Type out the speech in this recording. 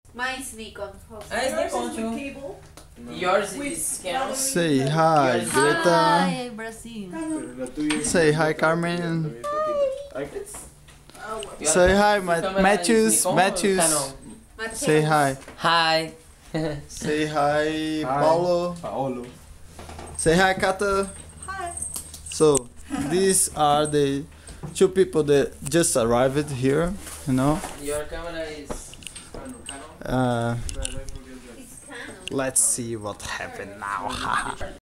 Mais Nikon. Nikon too. Yours is Canon. Say hi, Greta. Hi, Brazil. Say hi, Carmen. Say hi, Matthews. Matthews. Say hi. Hi. Say hi, Paolo. Say hi, Katho. Hi. So these are the two people that just arrived here. You know. Your camera is Canon. It's Canon. Let's see what happened now.